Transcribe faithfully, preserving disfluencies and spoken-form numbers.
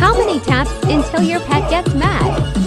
How many taps until your pet gets mad?